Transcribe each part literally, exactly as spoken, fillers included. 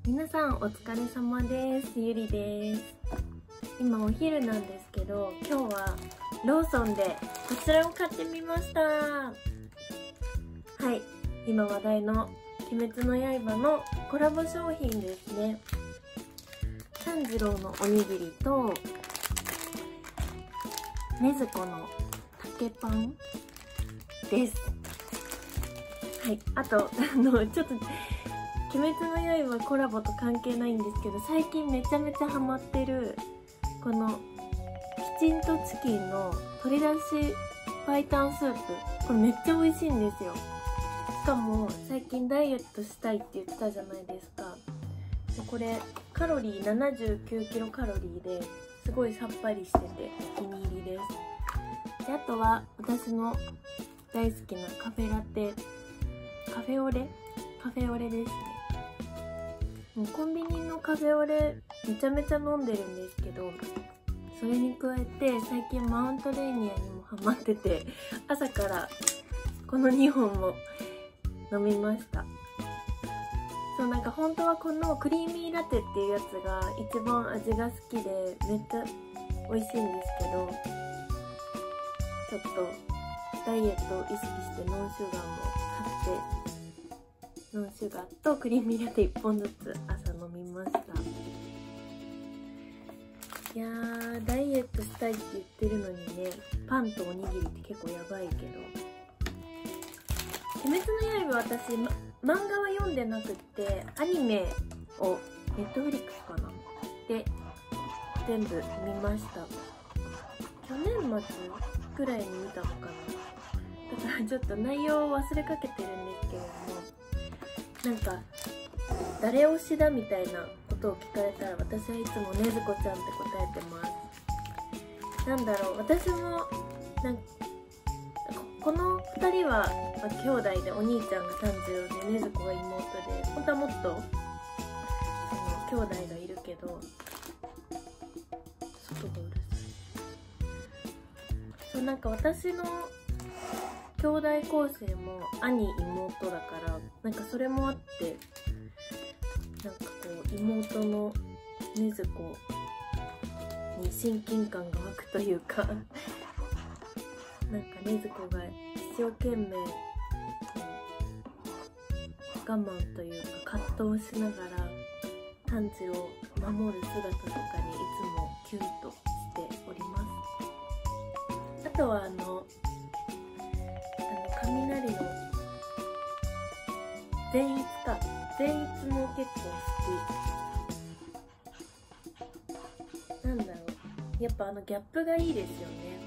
皆さんお疲れ様です。ゆりです。今お昼なんですけど、今日はローソンでこちらを買ってみました。はい、今話題の鬼滅の刃のコラボ商品ですね。炭治郎のおにぎりと禰豆子の竹パンです。はい、あとあのちょっと鬼滅の刃コラボと関係ないんですけど、最近めちゃめちゃハマってるこのきちんとチキンの鶏だし白湯スープ、これめっちゃ美味しいんですよ。しかも最近ダイエットしたいって言ってたじゃないですか。でこれカロリーななじゅうきゅうキロカロリーですごいさっぱりしててお気に入りです。であとは私の大好きなカフェラテ、カフェオレカフェオレですね。もうコンビニのカフェオレめちゃめちゃ飲んでるんですけど、それに加えて最近マウントレーニアにもハマってて、朝からこのにほんも飲みました。そうなんか本当はこのクリーミーラテっていうやつが一番味が好きでめっちゃ美味しいんですけど、ちょっとダイエットを意識してノンシュガーも買って、ノンシュガーとクリーミーラテいっぽんずつ朝飲みました。いやー、ダイエットしたいって言ってるのにね、パンとおにぎりって結構やばいけど、鬼滅の刃私、ま、漫画は読んでなくってアニメをネットフリックスかなで全部見ました。去年末くらいに見たのかな。だからちょっと内容を忘れかけてるんですけれども、なんか誰推しだみたいなことを聞かれたら私はいつも禰豆子ちゃんって答えてます。なんだろう、私もなんかこのふたりは、まあ、兄弟でお兄ちゃんが炭治郎で禰豆子が妹で、本当はもっとその兄弟がいるけど、外がうるさい。そうなんか私の兄弟構成も兄妹だから、なんかそれもあってなんかこう妹の禰豆子に親近感が湧くというかなんか禰豆子が一生懸命我慢というか葛藤しながら炭治郎を守る姿とかにいつもキュンとしております。あとはあの雷の善逸か善逸も結構好き。なんだろう、やっぱあのギャップがいいですよね。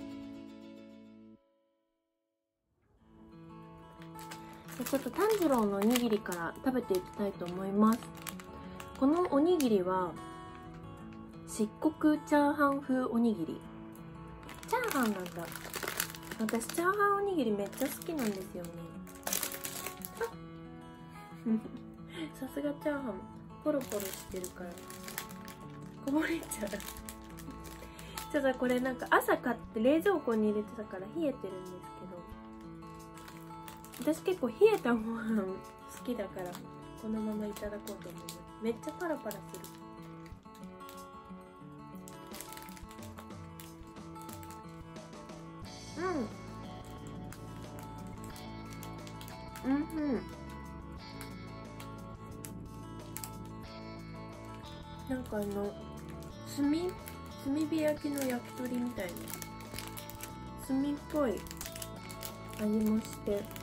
ちょっと炭治郎のおにぎりから食べていきたいと思います。このおにぎりは漆黒チャーハン風おにぎり。チャーハンなんだ。私チャーハンおにぎりめっちゃ好きなんですよね。さすがチャーハンポロポロしてるからこぼれちゃうちょっとこれなんか朝買って冷蔵庫に入れてたから冷えてるんですけど、私結構冷えたご飯好きだからこのままいただこうと思います。めっちゃパラパラする。うんうんうん。なんかあの炭炭火焼きの焼き鳥みたいな炭っぽい味もして、チ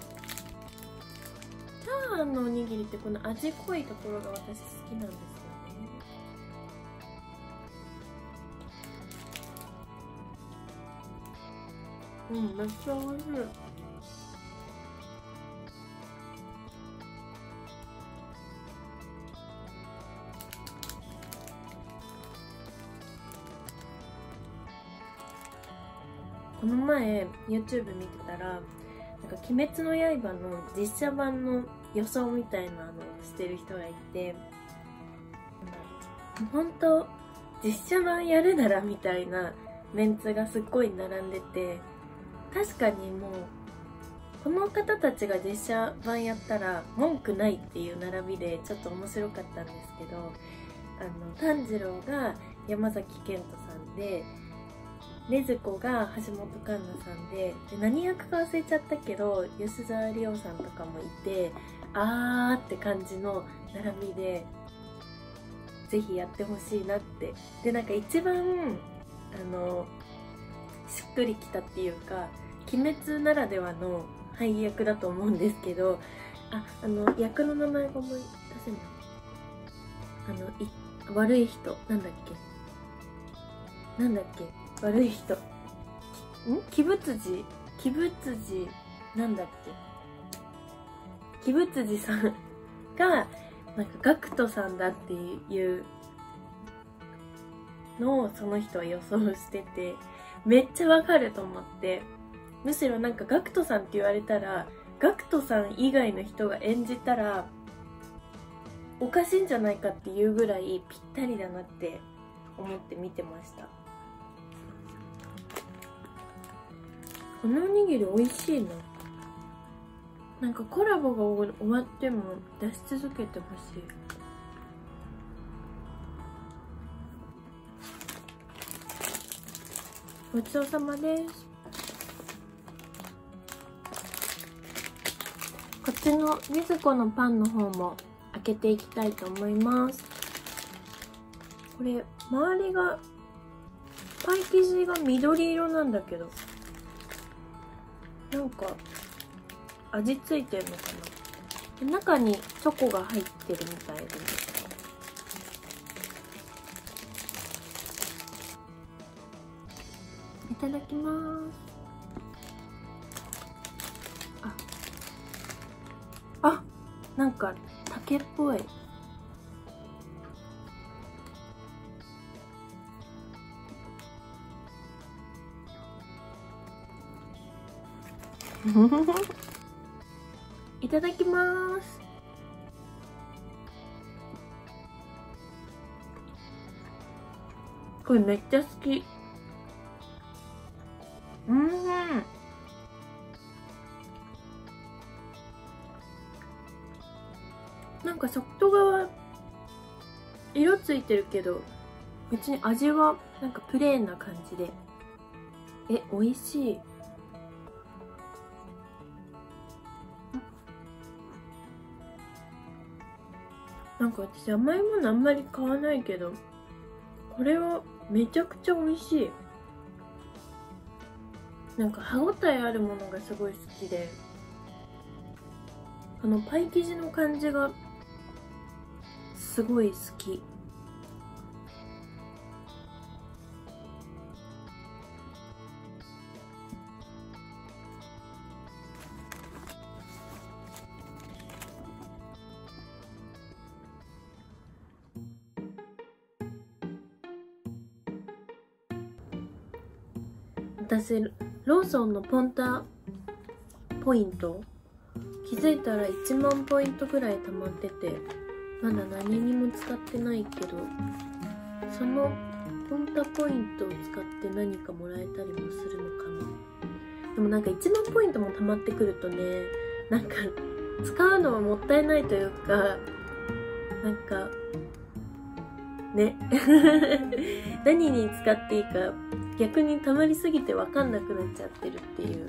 ャーハンのおにぎりってこの味濃いところが私好きなんですよね。うん、めっちゃ美味しい。この前 YouTube 見てたら、なんか鬼滅の刃の実写版の予想みたいなのをしてる人がいて、本当実写版やるならみたいなメンツがすっごい並んでて、確かにもうこの方たちが実写版やったら文句ないっていう並びでちょっと面白かったんですけど、あの炭治郎が山崎賢人さんで、禰豆子が橋本環奈さんで、で何役か忘れちゃったけど吉沢亮さんとかもいて、あーって感じの並びでぜひやってほしいなって。でなんか一番あのしっくりきたっていうか、鬼滅ならではの配役だと思うんですけど、あ、あの役の名前が思い出せない。あのい悪い人なんだっけなんだっけ悪い人ん鬼仏寺鬼仏寺なんだっけ鬼仏寺さんがなんかガクトさんだっていうのをその人は予想してて、めっちゃわかると思って、むしろなんかガクトさんって言われたら、ガクトさん以外の人が演じたらおかしいんじゃないかっていうぐらいぴったりだなって思って見てました。このおにぎり美味しいな。なんかコラボが終わっても出し続けてほしい。ごちそうさまです。こっちの禰豆子のパンの方も開けていきたいと思います。これ周りがパイ生地が緑色なんだけど、なんか味ついてるのかな。中にチョコが入ってるみたいです。いただきます。あ、あ、なんか竹っぽい。いただきます。これめっちゃ好き。うん。なんか外側色ついてるけど別に味はなんかプレーンな感じで、え、美味しい。なんか私甘いものあんまり買わないけど、これはめちゃくちゃ美味しい。なんか歯ごたえあるものがすごい好きで、このパイ生地の感じがすごい好き。私ローソンのポンタポイント気づいたらいちまんポイントぐらい貯まってて、まだ何にも使ってないけど、そのポンタポイントを使って何かもらえたりもするのかな。でもなんかいちまんポイントも貯まってくるとね、なんか使うのはもったいないというか、なんかね何に使っていいか逆に溜まりすぎて分かんなくなっちゃってるっていう。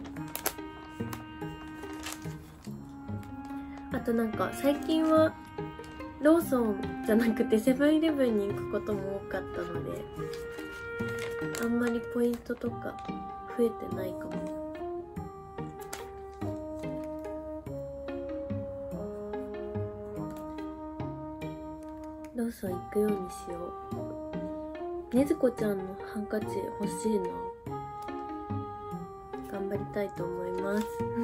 あとなんか最近はローソンじゃなくてセブンイレブンに行くことも多かったので、あんまりポイントとか増えてないかも。ローソン行くようにしよう。ねずこちゃんのハンカチ欲しいな。頑張りたいと思います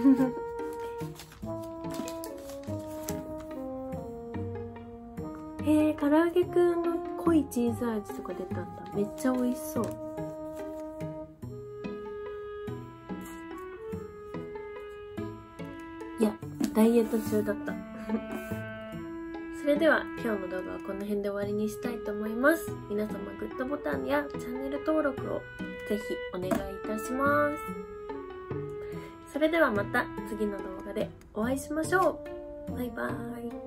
へえ、唐揚げくんの濃いチーズ味とか出たんだ。めっちゃ美味しそう。いや、ダイエット中だったそれでは今日の動画はこの辺で終わりにしたいと思います。皆様グッドボタンやチャンネル登録をぜひお願いいたします。 それではまた次の動画でお会いしましょう。バイバーイ。